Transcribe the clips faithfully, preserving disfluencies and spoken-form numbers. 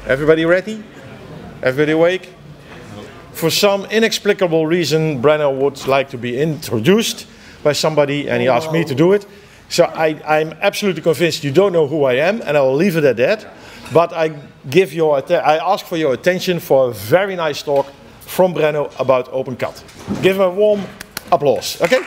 Everybody ready? Everybody awake? For some inexplicable reason, Brenno would like to be introduced by somebody, and he asked me to do it. So I, I'm absolutely convinced you don't know who I am, and I will leave it at that. But I give your I ask for your attention for a very nice talk from Brenno about OpenCAD. Give him a warm applause, okay?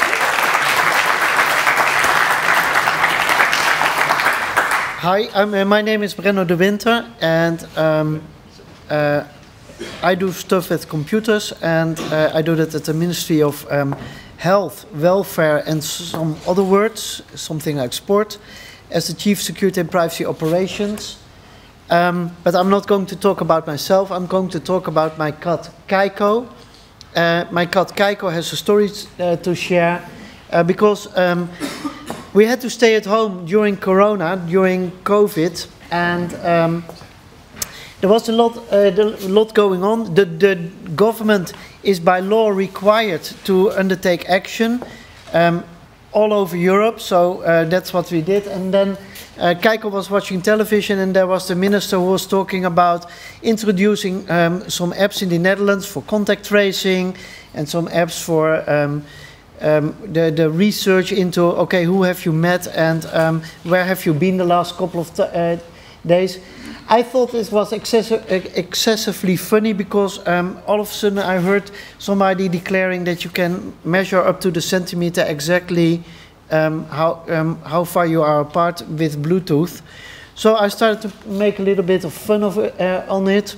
Hi, I'm, uh, my name is Brenno de Winter, and um, uh, I do stuff with computers, and uh, I do that at the Ministry of um, Health, Welfare, and some other words, something like sport, as the Chief Security and Privacy Operations. Um, but I'm not going to talk about myself. I'm going to talk about my cat, Keiko. Uh, my cat, Keiko, has a story uh, to share uh, because um, we had to stay at home during Corona, during COVID, and um, there was a lot, uh, a lot going on. The, the government is by law required to undertake action um, all over Europe, so uh, that's what we did. And then uh, Keiko was watching television, and there was the minister who was talking about introducing um, some apps in the Netherlands for contact tracing and some apps for um, um, the, the research into, okay, who have you met and um, where have you been the last couple of uh, days. I thought this was excessive, excessively funny because um, all of a sudden I heard somebody declaring that you can measure up to the centimeter exactly um, how, um, how far you are apart with Bluetooth. So I started to make a little bit of fun of, uh, on it.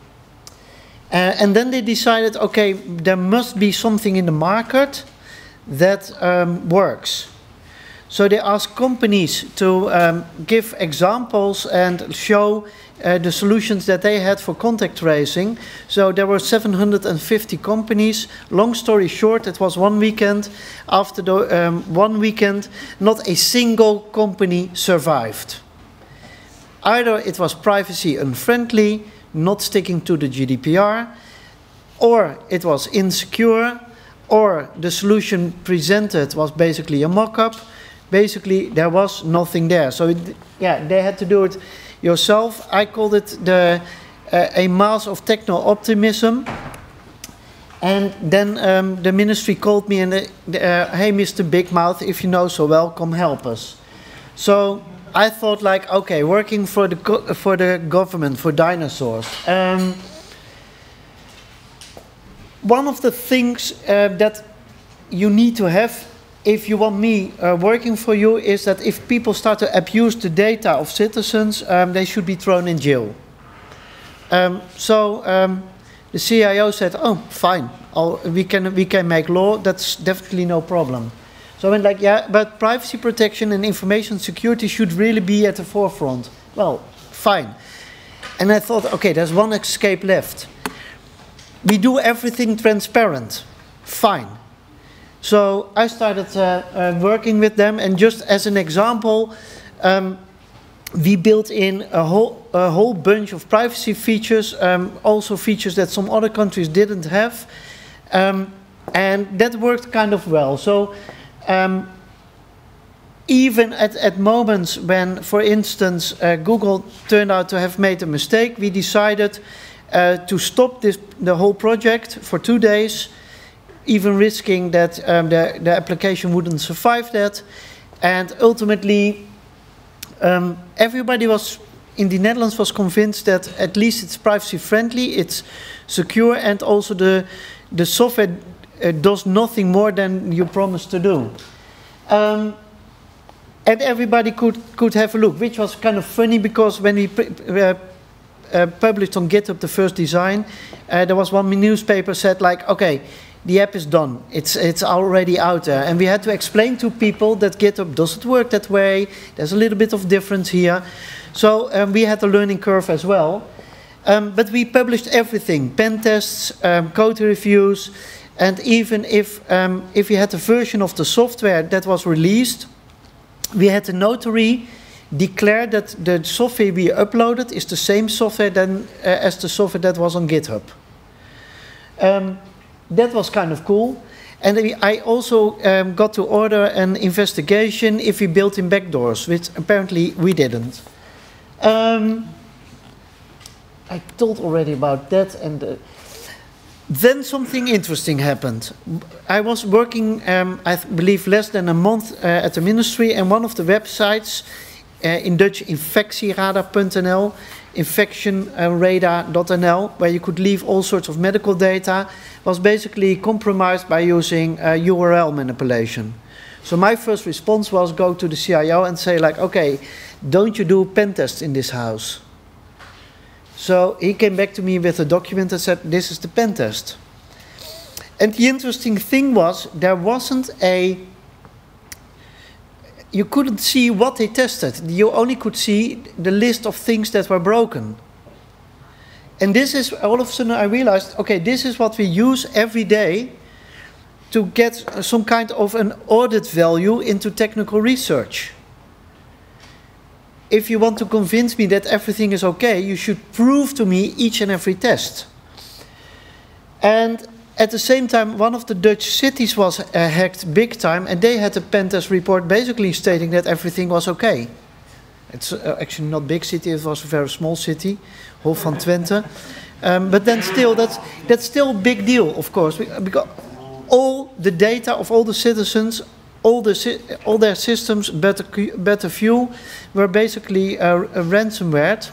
Uh, and then they decided, okay, there must be something in the market that um, works. So they asked companies to um, give examples and show uh, the solutions that they had for contact tracing. So there were seven hundred fifty companies. Long story short, it was one weekend. After the um, one weekend, not a single company survived. Either it was privacy unfriendly, not sticking to the G D P R, or it was insecure, or the solution presented was basically a mock-up. Basically, there was nothing there. So, it, yeah, they had to do it yourself. I called it the, uh, a mass of techno-optimism. And then um, the ministry called me and, uh, uh, hey, Mister Big Mouth, if you know so well, come help us. So I thought, like, okay, working for the, go for the government, for dinosaurs. Um, one of the things uh, that you need to have if you want me uh, working for you is that if people start to abuse the data of citizens, um, they should be thrown in jail. Um, so um, the C I O said, oh, fine, I'll, we, can, we can make law, that's definitely no problem. So I went like, yeah, but privacy protection and information security should really be at the forefront. Well, fine. And I thought, okay, there's one escape left. We do everything transparent. Fine. So I started uh, uh, working with them, and just as an example, um, we built in a whole, a whole bunch of privacy features, um, also features that some other countries didn't have, um, and that worked kind of well. So um, even at, at moments when, for instance, uh, Google turned out to have made a mistake, we decided uh, to stop this, the whole project for two days, even risking that um, the, the application wouldn't survive that. And ultimately, um, everybody was, in the Netherlands was convinced that at least it's privacy friendly, it's secure, and also the, the software uh, does nothing more than you promised to do. Um, and everybody could, could have a look, which was kind of funny because when we uh, uh, published on GitHub the first design, uh, there was one newspaper said like, okay, the app is done, it's, it's already out there. And we had to explain to people that GitHub doesn't work that way, there's a little bit of difference here. So um, we had a learning curve as well. Um, but we published everything, pen tests, um, code reviews, and even if, um, if we had a version of the software that was released, we had the notary declare that the software we uploaded is the same software than, uh, as the software that was on GitHub. Um, That was kind of cool. And I also um, got to order an investigation if we built in backdoors, which apparently we didn't. Um, I told already about that, and uh, then something interesting happened. I was working, um, I believe, less than a month uh, at the ministry, and one of the websites, uh, in Dutch, infectieradar dot n l, infection radar dot n l, where you could leave all sorts of medical data, was basically compromised by using uh, U R L manipulation. So my first response was go to the C I O and say like, okay, don't you do pen tests in this house? So he came back to me with a document that said, this is the pen test. And the interesting thing was, there wasn't a, you couldn't see what they tested. You only could see the list of things that were broken. And this is, all of a sudden I realized, okay, this is what we use every day to get some kind of an audit value into technical research. If you want to convince me that everything is okay, you should prove to me each and every test. And at the same time, one of the Dutch cities was uh, hacked big time, and they had a pen test report basically stating that everything was okay. It's uh, actually not a big city, it was a very small city, Hof van Twente. Um, but then still, that's, that's still a big deal, of course, because all the data of all the citizens, all, the, all their systems, better, better view, were basically uh, ransomware.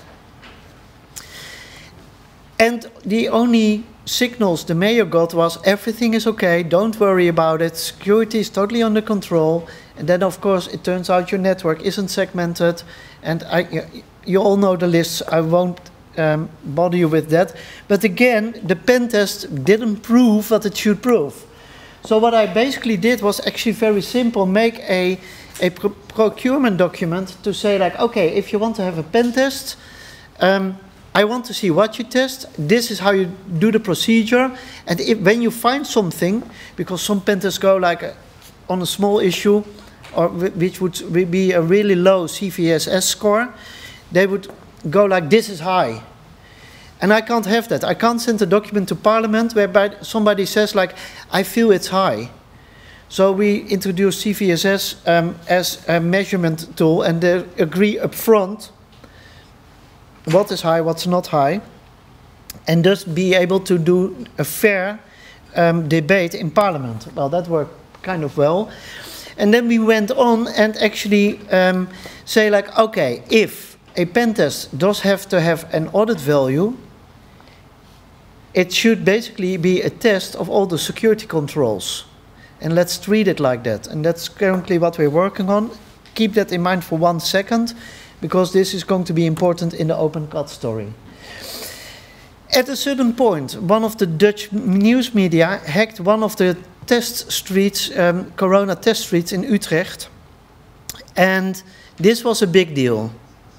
And the only signals the mayor got was everything is okay, don't worry about it, security is totally under control. And then of course it turns out your network isn't segmented, and I, you all know the lists, I won't um, bother you with that. But again, the pen test didn't prove what it should prove. So what I basically did was actually very simple, make a, a pro procurement document to say like, okay, if you want to have a pen test, um, I want to see what you test, this is how you do the procedure, and if, when you find something, because some pen tests go like a, on a small issue, or which would be a really low C V S S score, they would go like, this is high. And I can't have that. I can't send a document to Parliament whereby somebody says like, I feel it's high. So we introduced C V S S um, as a measurement tool, and they agree up front what is high, what's not high, and just be able to do a fair um, debate in Parliament. Well, that worked kind of well. And then we went on and actually um, say like, okay, if a pen test does have to have an audit value, it should basically be a test of all the security controls. And let's treat it like that. And that's currently what we're working on. Keep that in mind for one second, because this is going to be important in the OpenCAT story. At a certain point, one of the Dutch news media hacked one of the test streets, um, Corona test streets in Utrecht. And this was a big deal.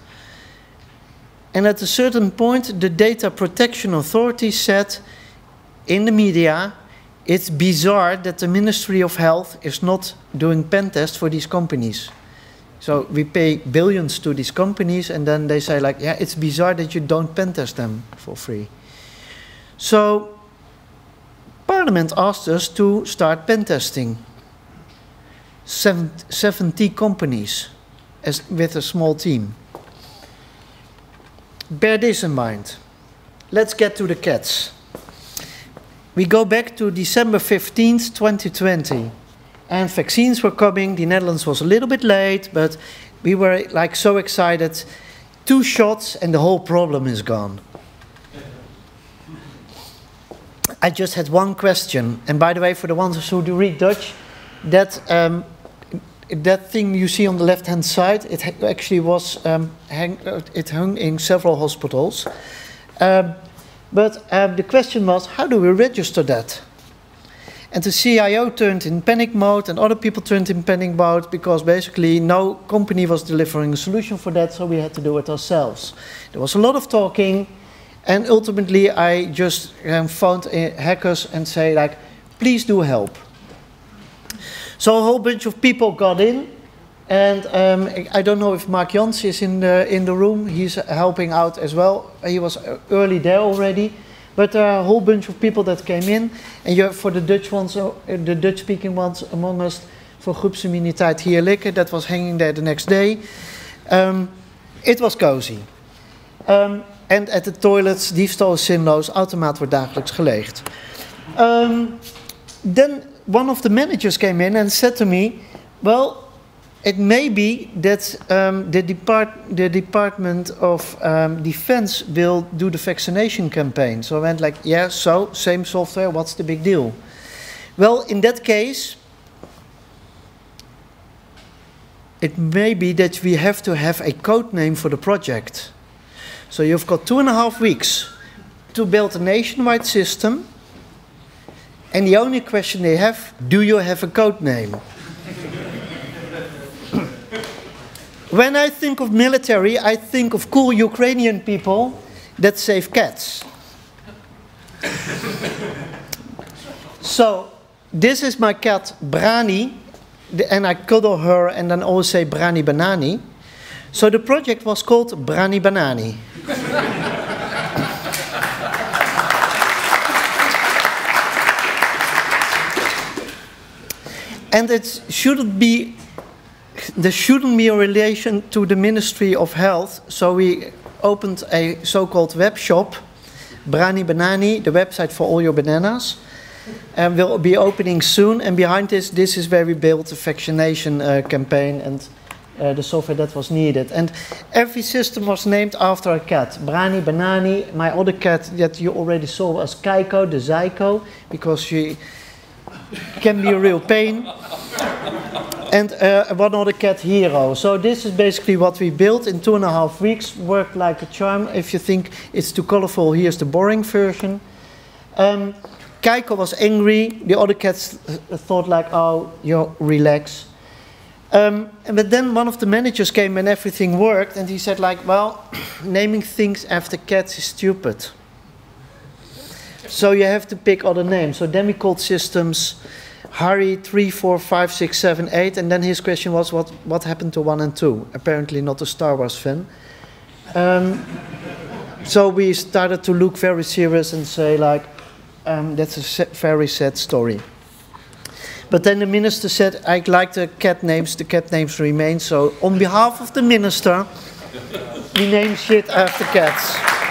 And at a certain point, the Data Protection Authority said in the media, it's bizarre that the Ministry of Health is not doing pen tests for these companies. So we pay billions to these companies, and then they say like, yeah, it's bizarre that you don't pen test them for free. So Parliament asked us to start pen testing. seventy companies as, with a small team. Bear this in mind. Let's get to the cats. We go back to December fifteenth, twenty twenty. And vaccines were coming. The Netherlands was a little bit late, but we were like so excited. Two shots and the whole problem is gone. I just had one question. And by the way, for the ones who do read Dutch, that um, that thing you see on the left-hand side, it actually was um, hang, it hung in several hospitals. Um, but um, the question was, how do we register that? And the C I O turned in panic mode, and other people turned in panic mode, because basically no company was delivering a solution for that, so we had to do it ourselves. There was a lot of talking, and ultimately I just um, phoned uh, hackers and say like, please do help. So a whole bunch of people got in, and um, I don't know if Mark Jans is in the, in the room. He's helping out as well. He was early there already. But there are a whole bunch of people that came in. And you're, for the Dutch ones, uh, the Dutch-speaking ones among us, for Groepsimmuniteit Heerlijke, that was hanging there the next day. Um, it was cozy. Um, En at the toilets, diefstal is zinloos, automaat wordt dagelijks geleegd. Um, then one of the managers came in and said to me, well, it may be that um, the, depart the Department of um, Defense will do the vaccination campaign. So I went like, yeah, so, same software, what's the big deal? Well, in that case, it may be that we have to have a code name for the project. So you've got two and a half weeks to build a nationwide system, and the only question they have, do you have a code name? When I think of military, I think of cool Ukrainian people that save cats. So, this is my cat Brani, and I cuddle her and then always say Brani Banani. So the project was called Brani Banani. And it shouldn't be, there shouldn't be a relation to the Ministry of Health, so we opened a so-called web shop, Brani Banani, the website for all your bananas. And we'll be opening soon, and behind this, this is where we built the vaccination uh, campaign and uh, the software that was needed. And every system was named after a cat. Brani Banani, my other cat that you already saw was Keiko, the Zyko, because she can be a real pain. And uh, one other cat, Hero. So this is basically what we built in two and a half weeks, worked like a charm. If you think it's too colorful, here's the boring version. Um, Keiko was angry, the other cats thought like, oh, you relax. Um, but then one of the managers came and everything worked, and he said like, well, naming things after cats is stupid. So you have to pick other names. So then we called systems Harry three, four, five, six, seven, eight, and then his question was, what, what happened to one and two? Apparently not a Star Wars fan. Um, so we started to look very serious and say like, Um, that's a very sad story. But then the minister said, I like the cat names, the cat names remain. So on behalf of the minister, we name shit after cats.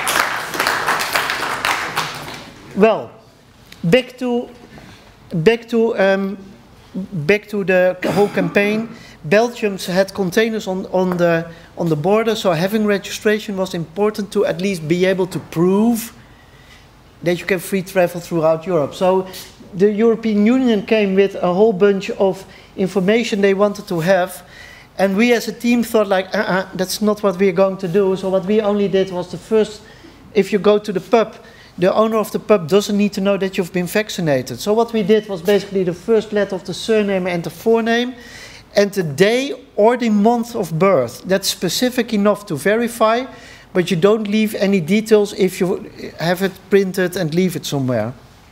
Well, back to, back to, um, back to the whole campaign. Belgium had containers on, on, the, on the border, so having registration was important to at least be able to prove that you can free travel throughout Europe. So the European Union came with a whole bunch of information they wanted to have, and we as a team thought like, uh-uh, that's not what we're going to do. So what we only did was the first, if you go to the pub, the owner of the pub doesn't need to know that you've been vaccinated. So what we did was basically the first letter of the surname and the forename, and the day or the month of birth. That's specific enough to verify, but you don't leave any details if you have it printed and leave it somewhere.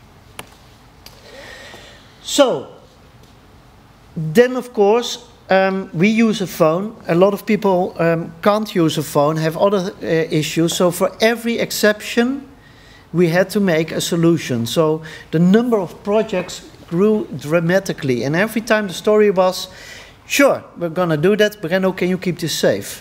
So, then of course, um, we use a phone. A lot of people um, can't use a phone, have other uh, issues. So for every exception, we had to make a solution. So the number of projects grew dramatically. And every time the story was, sure, we're gonna do that, Brenno, can you keep this safe?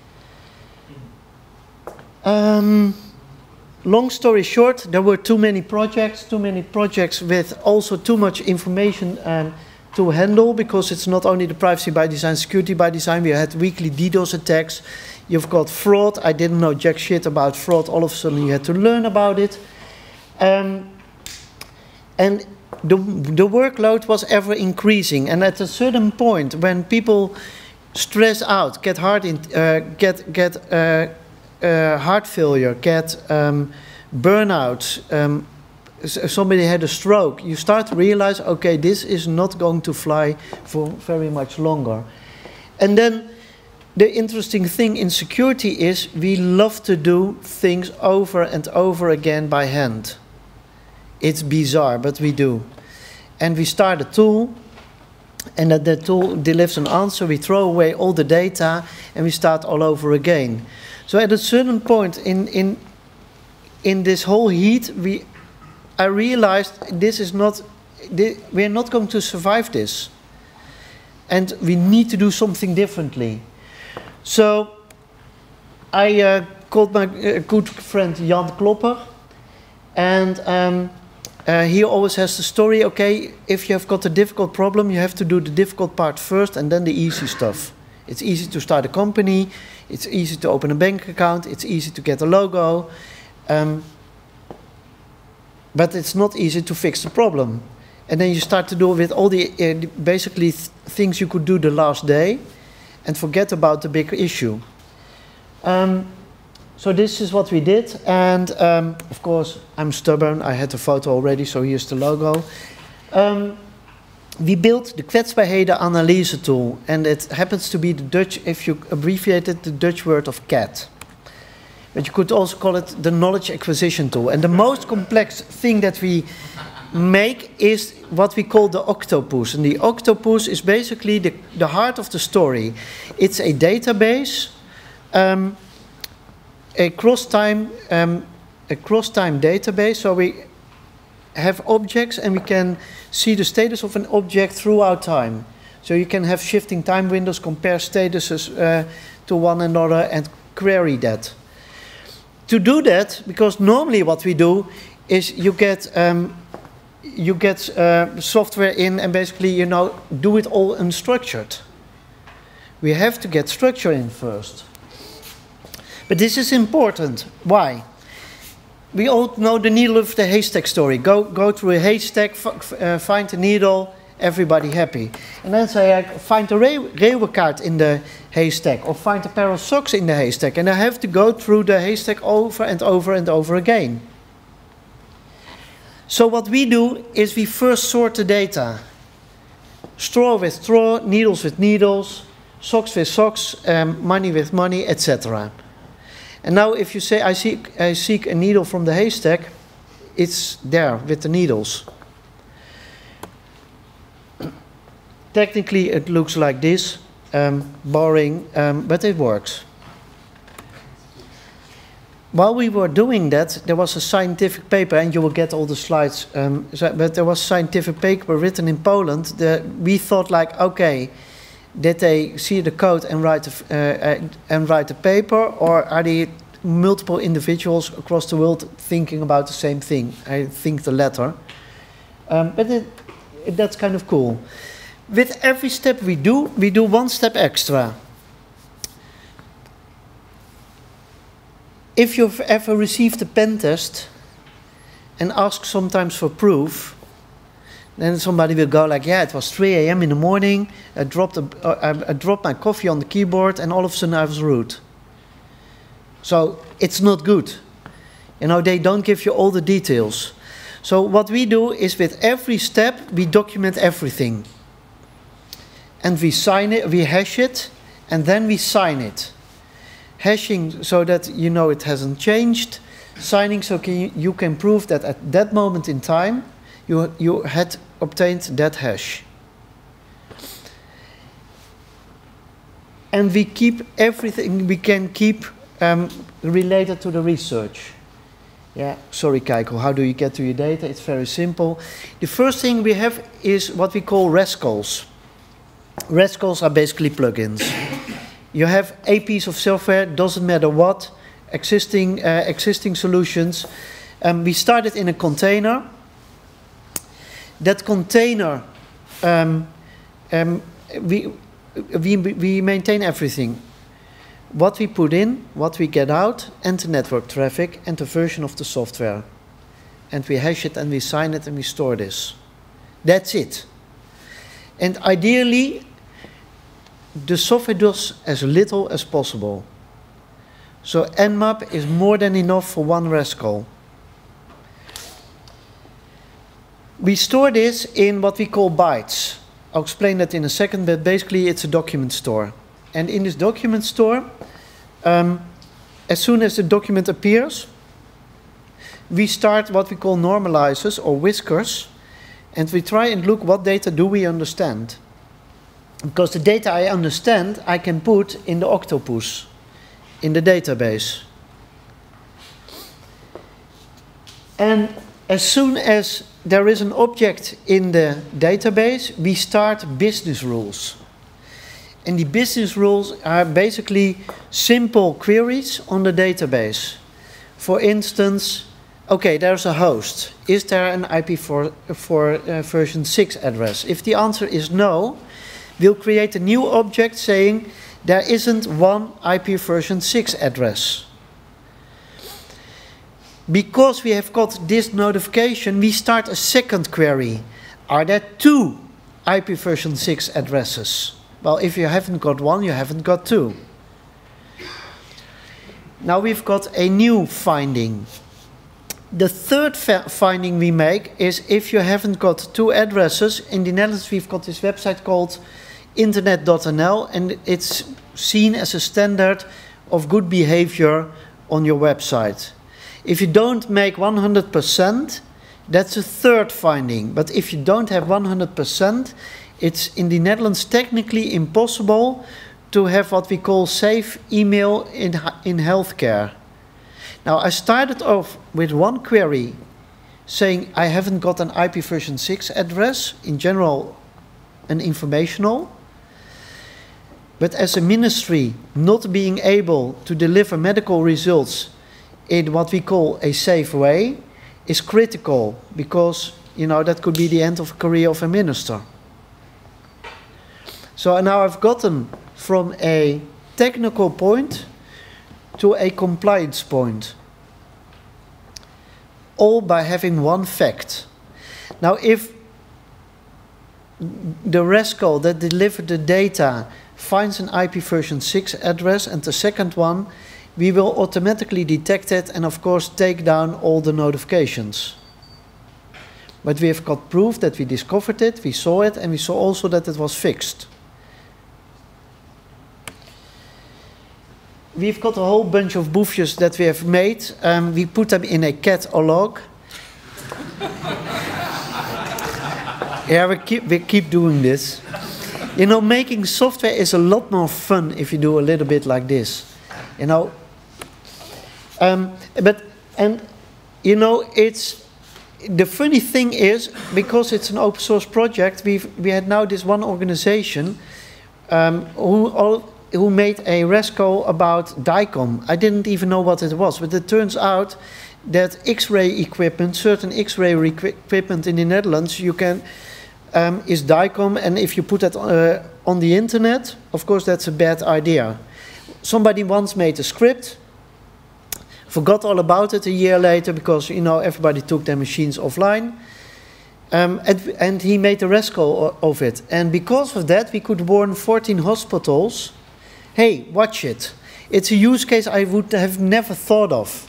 Um, long story short, there were too many projects, too many projects with also too much information um, to handle, because it's not only the privacy by design, security by design. We had weekly DDoS attacks. You've got fraud. I didn't know jack shit about fraud. All of a sudden you had to learn about it. Um, and the, the workload was ever increasing. And at a certain point, when people stress out, get heart, in, uh, get, get uh, Uh, heart failure, get um, burnout, um, somebody had a stroke, you start to realize, okay, this is not going to fly for very much longer. And then the interesting thing in security is we love to do things over and over again by hand. It's bizarre, but we do. And we start a tool, and that the tool delivers an answer, we throw away all the data, and we start all over again. So at a certain point in, in, in this whole heat, we, I realized this is not, we're not going to survive this. And we need to do something differently. So I uh, called my uh, good friend Jan Klopper, and um, uh, he always has the story, okay, if you have got a difficult problem, you have to do the difficult part first and then the easy stuff. It's easy to start a company, it's easy to open a bank account, it's easy to get a logo, um, but it's not easy to fix the problem. And then you start to do with all the uh, basically th things you could do the last day and forget about the big issue. Um, so this is what we did, and um, of course I'm stubborn, I had the photo already, so here's the logo. Um, we built the kwetsbaarheden-analyse tool, and it happens to be the Dutch, if you abbreviate it, the Dutch word of cat. But you could also call it the knowledge acquisition tool. And the most complex thing that we make is what we call the octopus. And the octopus is basically the, the heart of the story. It's a database, um, a cross-time um, a cross-time database. So we have objects and we can see the status of an object throughout time. So you can have shifting time windows, compare statuses uh, to one another and query that. To do that, because normally what we do is you get um, you get uh, software in and basically, you know, do it all unstructured. We have to get structure in first. But this is important. Why? We all know the needle of the haystack story. Go, go through a haystack, f uh, find a needle, everybody happy. And then say, I find a railway card in the haystack, or find a pair of socks in the haystack. And I have to go through the haystack over and over and over again. So what we do is we first sort the data. Straw with straw, needles with needles, socks with socks, um, money with money, et cetera. And now if you say, I seek, I seek a needle from the haystack, it's there with the needles. Technically it looks like this, um, boring, um, but it works. While we were doing that, there was a scientific paper, and you will get all the slides, um, so, but there was a scientific paper written in Poland. That we thought like, okay, did they see the code and write a, uh, and write a paper, or are they multiple individuals across the world thinking about the same thing? I think the latter. Um, but it, it, that's kind of cool. With every step we do, we do one step extra. If you've ever received a pen test and ask sometimes for proof, then somebody will go like, yeah, it was three A M in the morning, I dropped, a, uh, I dropped my coffee on the keyboard, and all of a sudden I was rude. So it's not good. You know, they don't give you all the details. So what we do is with every step, we document everything. And we sign it, we hash it, and then we sign it. Hashing so that you know it hasn't changed. Signing so can you, you can prove that at that moment in time you, you had obtained that hash. And we keep everything we can keep um, related to the research. Yeah, sorry Keiko, how do you get to your data? It's very simple. The first thing we have is what we call REST-calls. REST-calls are basically plugins. You have a piece of software, doesn't matter what, existing, uh, existing solutions. Um, we started in a container. That container, um, um, we, we, we maintain everything. What we put in, what we get out, and the network traffic, and the version of the software. And we hash it, and we sign it, and we store this. That's it. And ideally, the software does as little as possible. So Nmap is more than enough for one REST call. We store this in what we call bytes. I'll explain that in a second, but basically it's a document store. And in this document store, um, as soon as the document appears, we start what we call normalizers or whiskers, and we try and look what data do we understand. Because the data I understand, I can put in the octopus, in the database. And as soon as there is an object in the database, we start business rules. And the business rules are basically simple queries on the database. For instance, okay, there's a host. Is there an I P four, for uh, version six address? If the answer is no, we'll create a new object saying there isn't one I P version six address. Because we have got this notification, we start a second query. Are there two I P version six addresses? Well, if you haven't got one, you haven't got two. Now we've got a new finding. The third finding we make is if you haven't got two addresses. In the Netherlands, we've got this website called internet dot N L, and it's seen as a standard of good behavior on your website. If you don't make one hundred percent, that's a third finding. But if you don't have one hundred percent, it's in the Netherlands technically impossible to have what we call safe email in, in healthcare. Now, I started off with one query saying I haven't got an I P version six address, in general and informational. But as a ministry, not being able to deliver medical results in what we call a safe way is critical, because, you know, that could be the end of a career of a minister. So now I've gotten from a technical point to a compliance point, all by having one fact. Now, if the RESCO that delivered the data finds an I P version six address and the second one, we will automatically detect it and, of course, take down all the notifications. But we have got proof that we discovered it, we saw it, and we saw also that it was fixed. We've got a whole bunch of boofjes that we have made. Um, we put them in a catalog. Yeah, we keep, we keep doing this. You know, making software is a lot more fun if you do a little bit like this. You know, um, but, and, you know, it's, the funny thing is, because it's an open source project, we've, we had now this one organization um, who all, who made a RESCO about DICOM. I didn't even know what it was, but it turns out that X-ray equipment, certain X-ray equipment in the Netherlands, you can, um, is DICOM, and if you put that uh, on the internet, of course that's a bad idea. Somebody once made a script, forgot all about it a year later because, you know, everybody took their machines offline. Um, and, and he made a RESCO of it. And because of that, we could warn fourteen hospitals, hey, watch it. It's a use case I would have never thought of.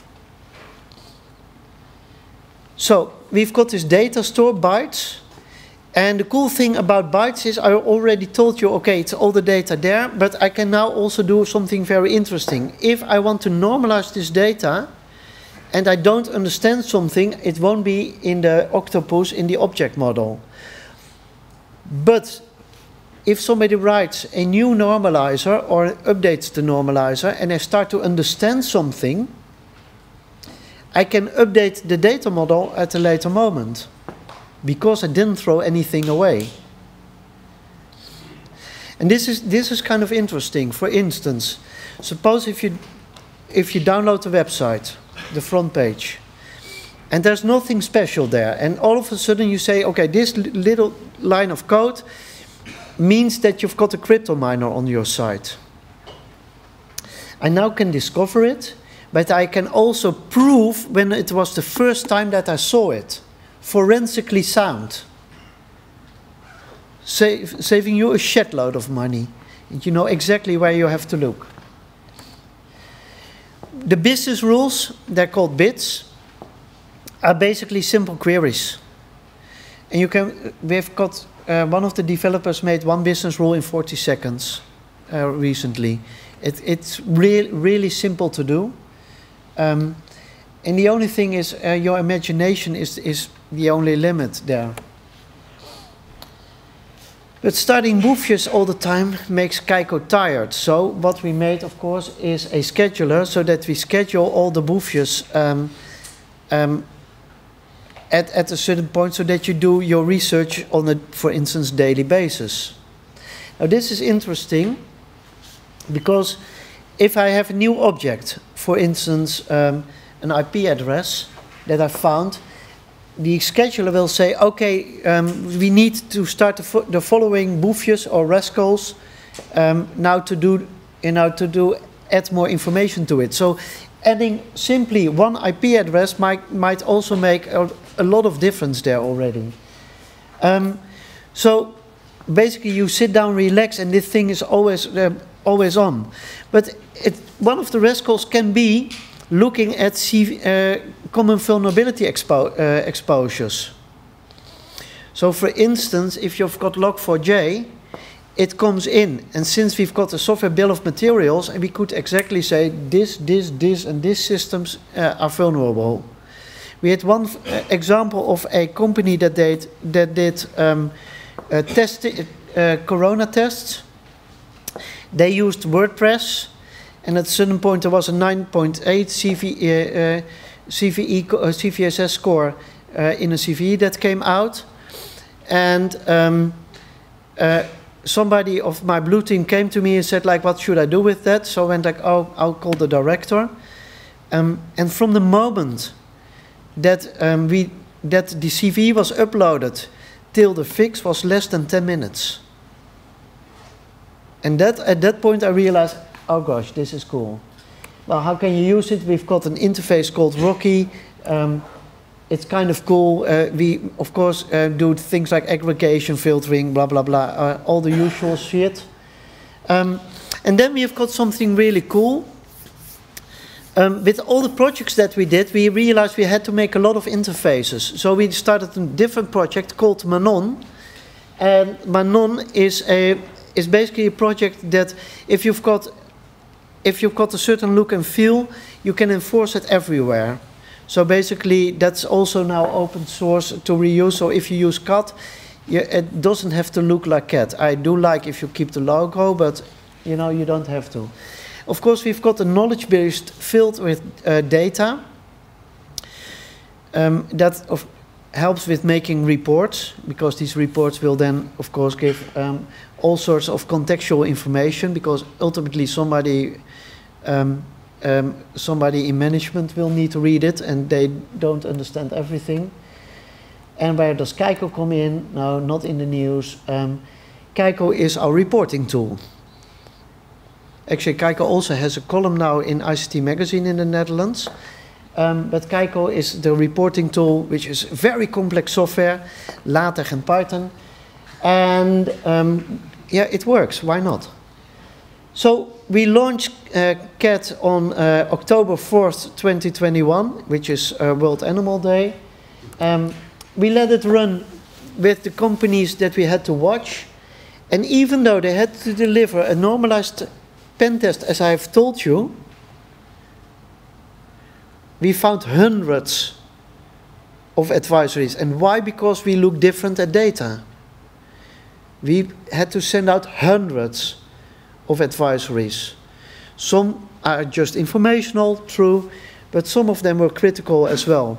So we've got this data store, Bytes. And the cool thing about Bytes is I already told you, okay, it's all the data there, but I can now also do something very interesting. If I want to normalize this data and I don't understand something, it won't be in the octopus in the object model. But if somebody writes a new normalizer or updates the normalizer and I start to understand something, I can update the data model at a later moment, because I didn't throw anything away. And this is, this is kind of interesting. For instance, suppose if you, if you download the website, the front page, and there's nothing special there, and all of a sudden you say, okay, this little line of code means that you've got a crypto miner on your site. I now can discover it, but I can also prove when it was the first time that I saw it. Forensically sound, Save, saving you a shitload of money. And you know exactly where you have to look. The business rules, they're called bits, are basically simple queries. And you can, we've got, uh, one of the developers made one business rule in forty seconds uh, recently. It, it's re really simple to do. Um, and the only thing is uh, your imagination is, is the only limit there. But starting boofjes all the time makes Keiko tired. So what we made, of course, is a scheduler so that we schedule all the boofjes um, um, at, at a certain point so that you do your research on a, for instance, daily basis. Now this is interesting because if I have a new object, for instance, um, an I P address that I found, the scheduler will say, okay, um, we need to start the, fo the following boofjes or rascals um, now to do, you know, to do add more information to it. So adding simply one I P address might might also make a, a lot of difference there already. Um, so basically, you sit down, relax, and this thing is always uh, always on. But it, one of the rascals can be looking at C V, uh, common vulnerability expo uh, exposures. So for instance, if you've got log four j, it comes in, and since we've got a software bill of materials, and we could exactly say this, this, this, and these systems uh, are vulnerable. We had one uh, example of a company that did, that did um, uh, test, uh, corona tests. They used WordPress, and at a certain point there was a nine point eight C V, uh, uh, C V E, uh, C V S S score uh, in a C V E that came out. And um, uh, somebody of my blue team came to me and said, like, what should I do with that? So I went like, oh, I'll call the director. Um, and from the moment that um, we that the C V was uploaded till the fix was less than ten minutes. And that at that point I realized, oh gosh, this is cool. Well, how can you use it? We've got an interface called Rocky. Um, it's kind of cool. Uh, we, of course, uh, do things like aggregation, filtering, blah, blah, blah, uh, all the usual shit. Um, and then we've got something really cool. Um, with all the projects that we did, we realized we had to make a lot of interfaces. So we started a different project called Manon. And Manon is a is basically a project that if you've got if you've got a certain look and feel, you can enforce it everywhere. So basically, that's also now open source to reuse. So if you use cat, you, it doesn't have to look like cat. I do like if you keep the logo, but you know you don't have to. Of course, we've got a knowledge base filled with uh, data um, that of, helps with making reports, because these reports will then, of course, give um, all sorts of contextual information, because ultimately somebody um, um, somebody in management will need to read it, and they don't understand everything. And where does Kaiko come in? No, not in the news. Um, Kaiko is our reporting tool. Actually, Kaiko also has a column now in I C T Magazine in the Netherlands. Um, but Kaiko is the reporting tool, which is very complex software, LaTeX and Python. And um, yeah, it works. Why not? So we launched uh, cat on uh, October fourth, twenty twenty-one, which is uh, World Animal Day. Um, we let it run with the companies that we had to watch. And even though they had to deliver a normalized pen test, as I've told you, we found hundreds of advisories. And why? Because we look different at data. We had to send out hundreds of advisories. Some are just informational, true, but some of them were critical as well.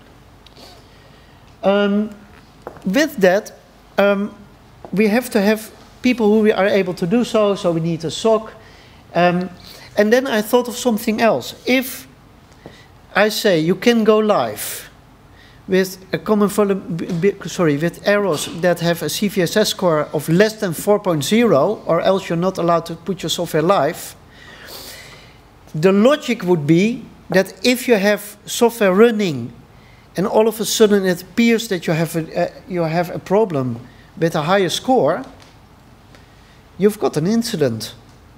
Um, with that, um, we have to have people who are able to do so, so we need a S O C. Um, and then I thought of something else. If I say you can go live with a common sorry with errors that have a C V S S score of less than four point zero, or else you're not allowed to put your software live, the logic would be that if you have software running and all of a sudden it appears that you have a, uh, you have a problem with a higher score, you've got an incident.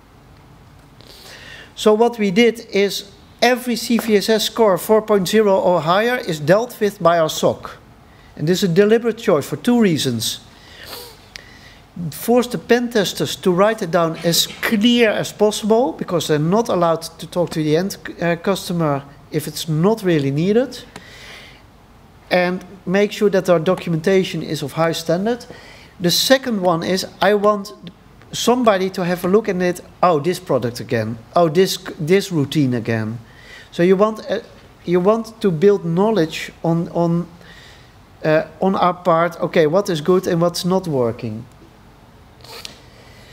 So what we did is every C V S S score four point zero or higher is dealt with by our S O C. And this is a deliberate choice for two reasons. Force the pen testers to write it down as clear as possible, because they're not allowed to talk to the end uh, customer if it's not really needed. And make sure that our documentation is of high standard. The second one is I want somebody to have a look at it. Oh, this product again. Oh, this this routine again. So you want uh, you want to build knowledge on on uh, on our part. Okay, what is good and what's not working.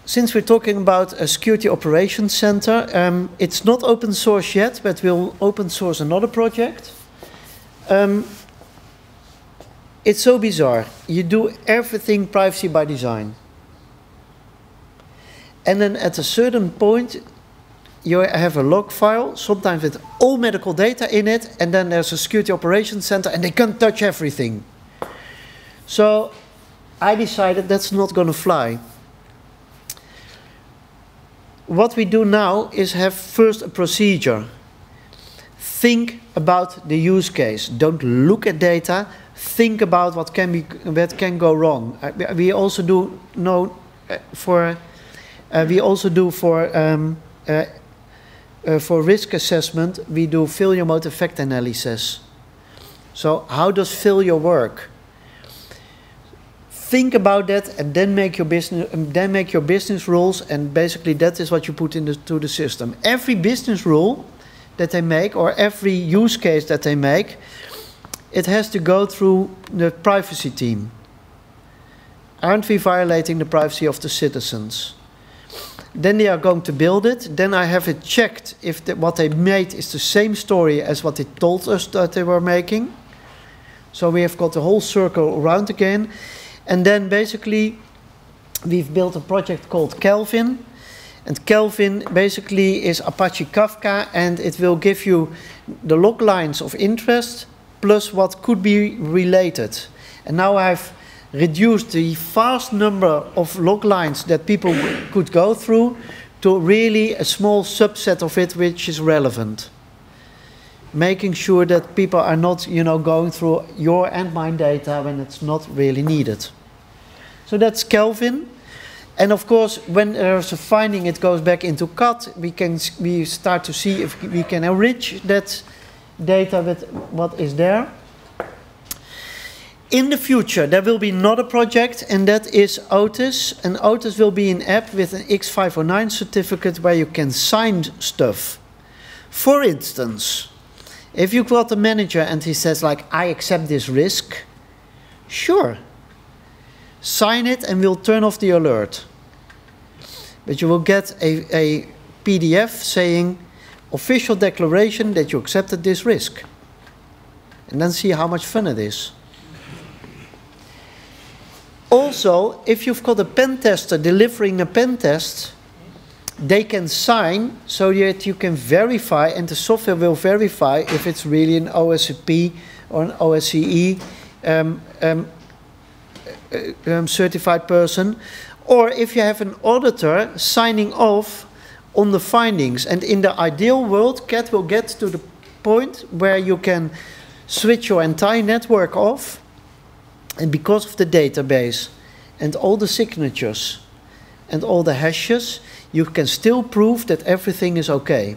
since we're talking about a security operations center, um, it's not open source yet, but we'll open source another project. Um, it's so bizarre. You do everything privacy by design. And then at a certain point, you have a log file, sometimes with all medical data in it, and then there's a security operations center, and they can't touch everything. So I decided that's not going to fly. What we do now is have first a procedure. Think about the use case. Don't look at data. Think about what can be, what can go wrong. Uh, we also do know uh, for uh, we also do for um, uh, uh, for risk assessment. We do failure mode effect analysis. So how does failure work? Think about that, and then make your business, then make your business rules, and basically that is what you put into the system. Every business rule that they make, or every use case that they make, it has to go through the privacy team. Aren't we violating the privacy of the citizens? Then they are going to build it. Then I have it checked if the, what they made is the same story as what they told us that they were making. So we have got the whole circle around again. And then basically we've built a project called Kelvin. And Kelvin basically is Apache Kafka, and it will give you the log lines of interest plus what could be related. And now I've reduced the vast number of log lines that people could go through to really a small subset of it which is relevant. Making sure that people are not, you know, going through your and mine data when it's not really needed. So that's Kelvin. And of course, when there's a finding, it goes back into C A T. We can we start to see if we can enrich that data with what is there. In the future, there will be another project, and that is Otis. And Otis will be an app with an X five oh nine certificate where you can sign stuff. For instance, if you've got a manager and he says, like, I accept this risk, sure. Sign it and we'll turn off the alert. But you will get a, a P D F saying, official declaration that you accepted this risk. And then see how much fun it is. Also, if you've got a pen tester delivering a pen test, they can sign so that you can verify, and the software will verify if it's really an O S C P or an O S C E um, um, um, certified person, or if you have an auditor signing off on the findings. And in the ideal world, C A T will get to the point where you can switch your entire network off, and because of the database and all the signatures and all the hashes, you can still prove that everything is okay.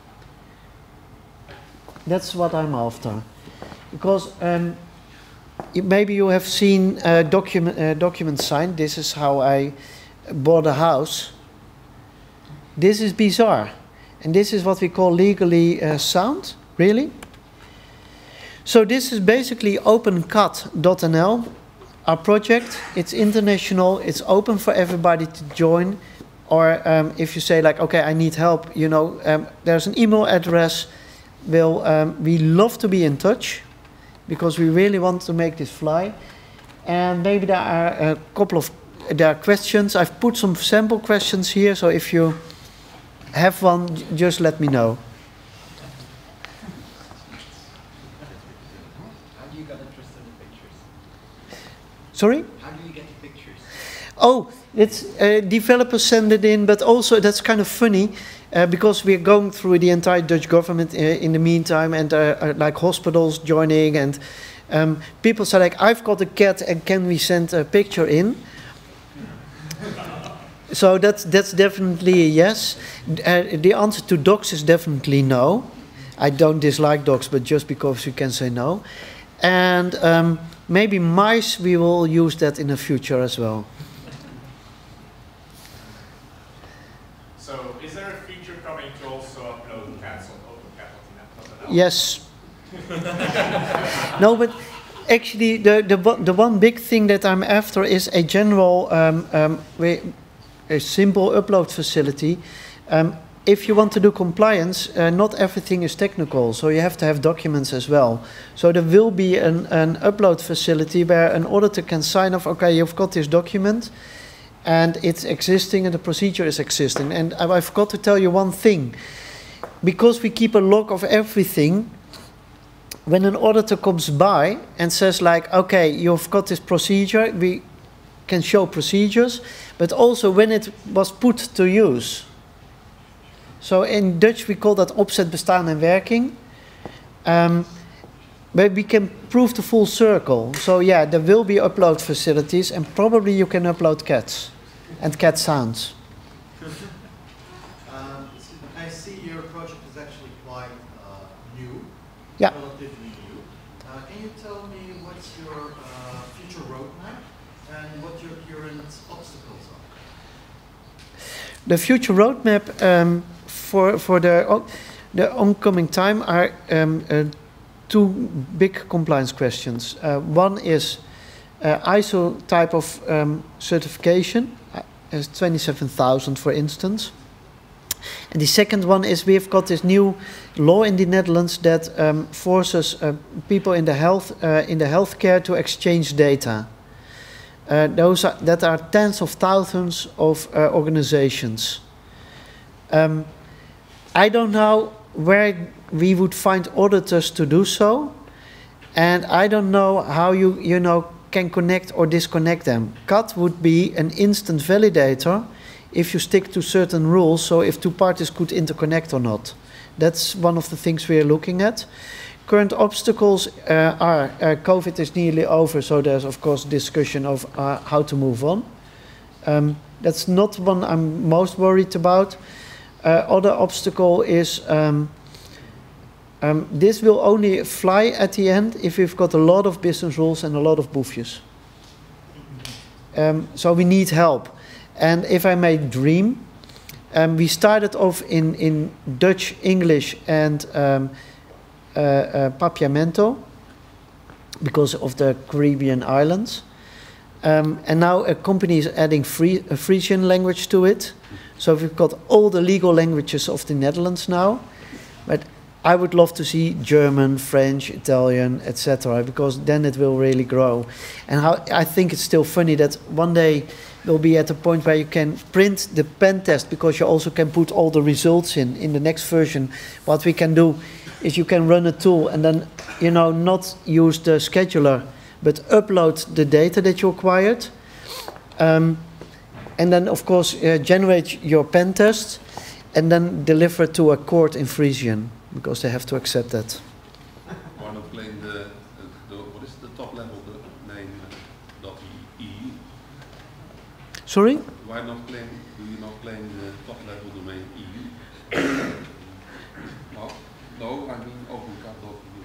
That's what I'm after. Because um, maybe you have seen a document, uh, document signed. This is how I bought a house. This is bizarre. And this is what we call legally uh, sound, really. So this is basically opencat dot N L, our project. It's international, it's open for everybody to join. Or um, if you say, like, okay, I need help, you know, um, there's an email address. We'll, um, we love to be in touch because we really want to make this fly. And maybe there are a couple of there are questions. I've put some sample questions here, so if you have one, just let me know. How do you get interested in pictures? Sorry? How do you get the pictures? Oh, it's uh, developers send it in, but also that's kind of funny uh, because we're going through the entire Dutch government uh, in the meantime, and uh, uh, like hospitals joining, and um, people say, like, I've got a cat and can we send a picture in? So that's, that's definitely a yes. Uh, the answer to dogs is definitely no. I don't dislike dogs, but just because you can say no. And um, maybe mice, we will use that in the future as well. So is there a feature coming to also upload cats on OpenCat? Yes. No, but actually the, the, the one big thing that I'm after is a general um, um, we, a simple upload facility. Um, if you want to do compliance, uh, not everything is technical, so you have to have documents as well. So there will be an, an upload facility where an auditor can sign off, okay, you've got this document, and it's existing and the procedure is existing. And I, I forgot to tell you one thing. Because we keep a log of everything, when an auditor comes by and says like, okay, you've got this procedure, we can show procedures, but also when it was put to use. So in Dutch we call that opzet, bestaan en werking. Um, but we can prove the full circle. So yeah, there will be upload facilities and probably you can upload cats and cat sounds. Um, I see your project is actually quite uh, new, Yeah. relatively new. Uh, can you tell me what's your uh, future roadmap and what your current obstacles are? The future roadmap um, for for the o the oncoming time are um, uh, two big compliance questions. Uh, one is uh, I S O type of um, certification, uh, as twenty-seven thousand for instance. And the second one is we've got this new law in the Netherlands that um, forces uh, people in the health uh, in the healthcare to exchange data. Uh, those are, that are tens of thousands of uh, organizations. Um, I don't know where we would find auditors to do so, and I don't know how you you know can connect or disconnect them. C A T would be an instant validator if you stick to certain rules, so if two parties could interconnect or not. That's one of the things we are looking at. Current obstacles uh, are, uh, COVID is nearly over, so there's of course discussion of uh, how to move on. Um, that's not one I'm most worried about. Uh, other obstacle is, um, um, this will only fly at the end if we've got a lot of business rules and a lot of boefjes. Um, so we need help. And if I may dream, um, we started off in, in Dutch, English and um, uh, uh, Papiamento because of the Caribbean islands. Um, and now a company is adding free, a Frisian language to it. So we've got all the legal languages of the Netherlands now. But I would love to see German, French, Italian, et cetera, because then it will really grow. And how, I think it's still funny that one day we'll be at a point where you can print the pen test because you also can put all the results in. In the next version, what we can do is you can run a tool and then, you know, not use the scheduler, but upload the data that you acquired. Um, and then, of course, uh, generate your pen test and then deliver it to a court in Frisian, because they have to accept that. Why not claim the, the what is the top level domain .eu? Sorry? Why not claim? Do you not claim the top level domain E U? No, no, I mean opencat dot e u.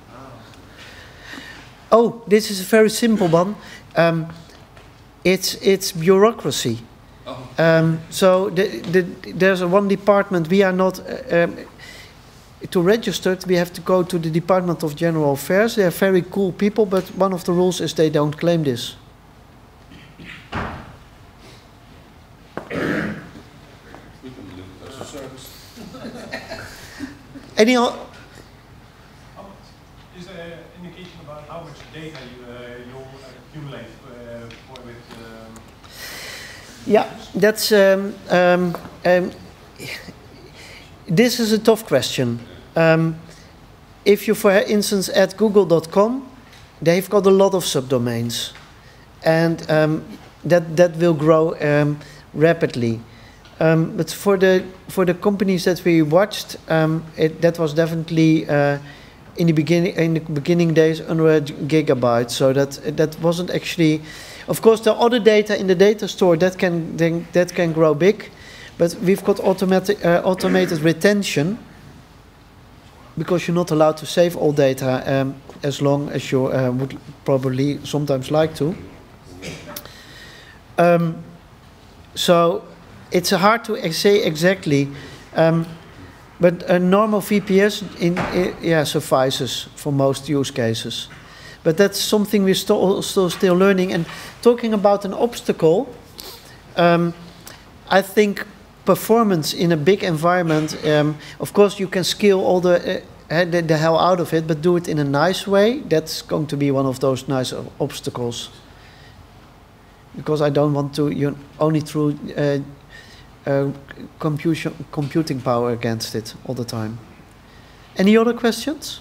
Oh, this is a very simple one. Um, it's it's bureaucracy. Oh. Um, so the, the, there's a one department we are not. Uh, um, to register, we have to go to the Department of General Affairs. They are very cool people, but one of the rules is they don't claim this. Any o- Is there an indication about how much data you uh, you'll accumulate uh, for with? Um, yeah, that's. Um, um, um, this is a tough question. Um, if you, for instance, at google dot com, they've got a lot of subdomains, and um, that that will grow um, rapidly. Um, but for the for the companies that we watched, um, it, that was definitely uh, in the beginning in the beginning days under a gigabyte. So that that wasn't actually. Of course, the other data in the data store that can then, that can grow big, but we've got automatic uh, automated retention, because you're not allowed to save all data um, as long as you uh, would probably sometimes like to. Um, so it's hard to ex say exactly, um, but a normal V P S in, in, yeah, suffices for most use cases. But that's something we're still, still, still learning. And talking about an obstacle, um, I think performance in a big environment, um, of course you can scale all the, uh, the, the hell out of it, but do it in a nice way. That's going to be one of those nice obstacles. Because I don't want to, you know, only through uh, uh, computation, computing power against it all the time. Any other questions?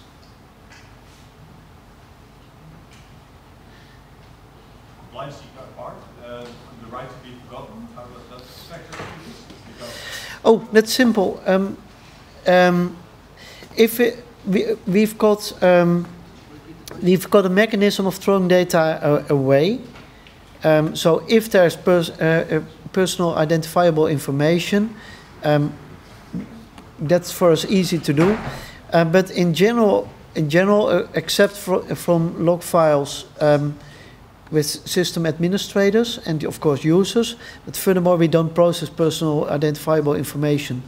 Compliance part, uh, the right to be forgotten, how does that factor into this? Because Oh, that's simple. Um, um, if it, we, we've got um, we've got a mechanism of throwing data uh, away. Um, so if there's pers uh, uh, personal identifiable information, um, that's for us easy to do. Uh, but in general, in general, uh, except for, from log files um, with system administrators and of course users, but furthermore we don't process personal identifiable information.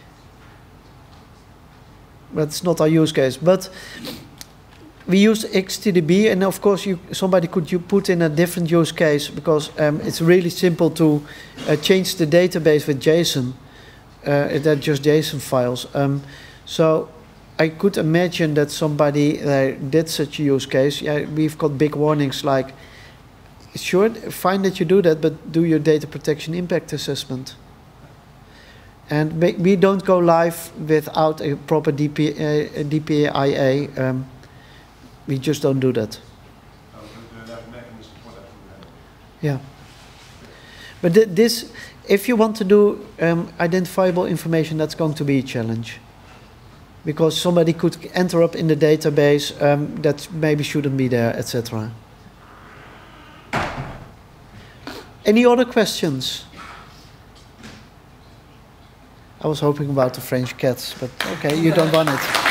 That's not our use case. But we use X T D B, and of course you, somebody could you put in a different use case because um, it's really simple to uh, change the database with JSON. Uh, they're just JSON files. Um, so I could imagine that somebody uh, did such a use case. Yeah, we've got big warnings like, sure, fine that you do that, but do your data protection impact assessment. And we don't go live without a proper D P, uh, D P I A. Um, we just don't do that. uh, the, the mechanism for that. Yeah. But th this, if you want to do um, identifiable information, that's going to be a challenge. Because somebody could enter up in the database um, that maybe shouldn't be there, et cetera. Any other questions? I was hoping about the French cats, but okay, you don't want it.